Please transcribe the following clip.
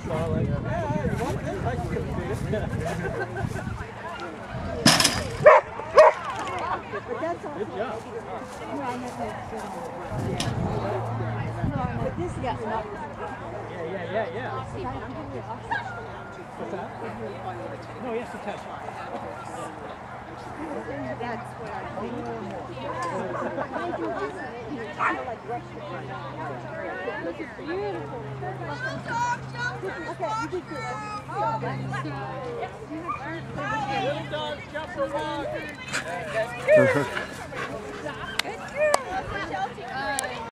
Like, yeah, you want this? I can do it. Good job. But this gets not. Yeah. What's that? No, he has to touch it. That's what I think. This is beautiful. Okay, you did good. Little dog, jump for walk.